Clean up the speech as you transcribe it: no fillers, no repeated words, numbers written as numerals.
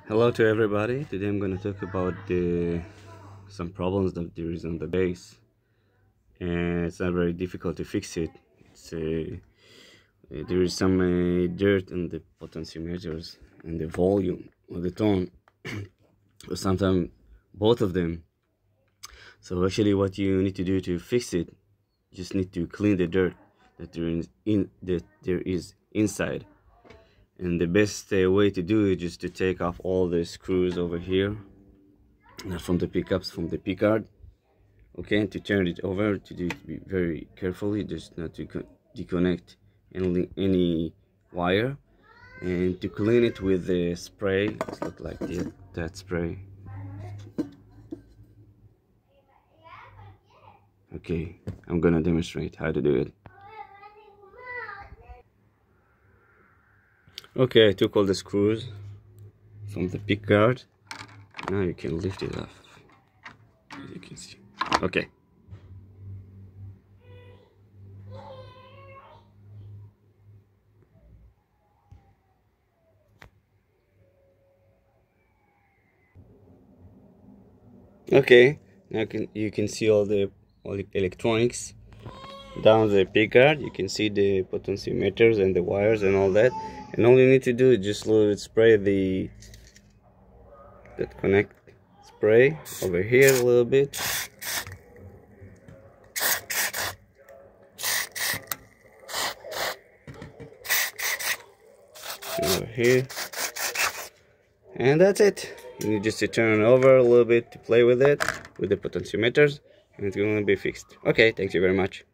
Hello to everybody. Today I'm going to talk about some problems that there is on the base, and it's not very difficult to fix it. There is some dirt on the potentiometers and the volume or the tone, or sometimes both of them. So actually, what you need to do to fix it, you just need to clean the dirt that there is inside. And the best way to do it is to take off all the screws over here from the pickups, from the pickguard. Okay, and to turn it over, to do it very carefully, just not to disconnect any wire, and to clean it with the spray. It's look like that spray. Okay, I'm gonna demonstrate how to do it. Okay, I took all the screws from the pickguard. Now you can lift it off, as you can see. Okay. Okay, now you can see all the electronics down the pickguard. You can see the potentiometers and the wires and all that, and all you need to do is just a little bit spray that connect spray over here a little bit, over here, and that's it. You need just to turn it over a little bit to play with it with the potentiometers, and it's going to be fixed. Okay, thank you very much.